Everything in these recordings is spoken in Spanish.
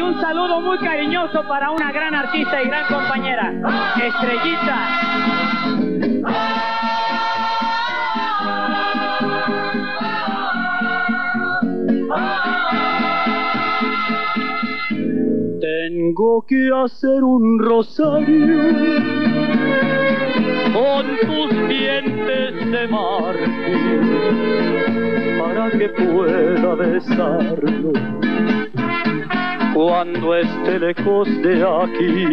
un saludo muy cariñoso para una gran artista y gran compañera, Estrellita. Tengo que hacer un rosario con tus dientes de marfil para que pueda besarlo cuando esté lejos de aquí.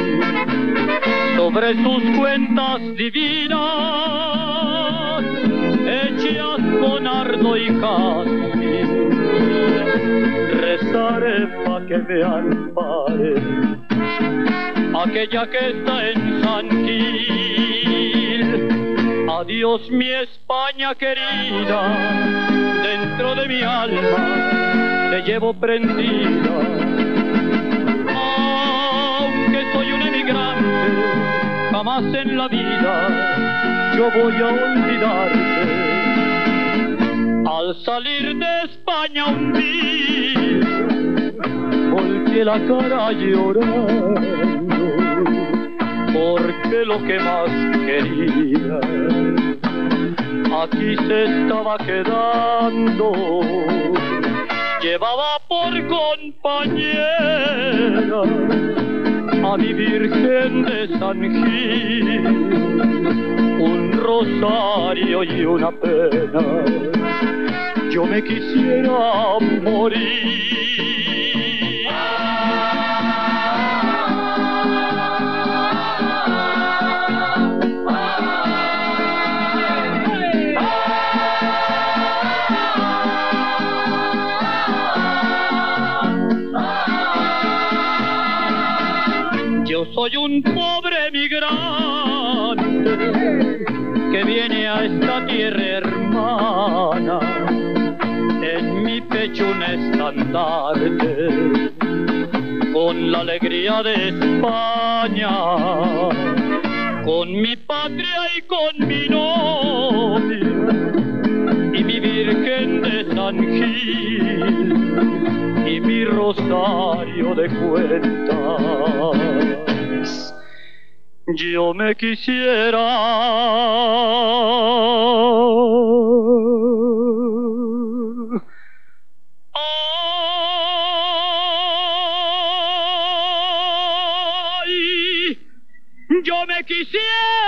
Sobre sus cuentas divinas hechas con ardo y jazmín rezaré pa' que me ampare aquella que está en San Gil. Adiós mi España querida, dentro de mi alma te llevo prendida. Aunque soy un emigrante, jamás en la vida yo voy a olvidarte. Al salir de España un día volteé la cara llorando, porque lo que más quería aquí se estaba quedando. Llevaba por compañera a mi Virgen de San Gil, un rosario y una pena. Yo me quisiera morir. Yo soy un pobre migrante que viene a esta tierra hermana. En mi pecho un estandarte con la alegría de España, con mi patria y con mi novia y mi Virgen de San Gil y mi rosario de cuentas. Yo me quisiera yo me quisiera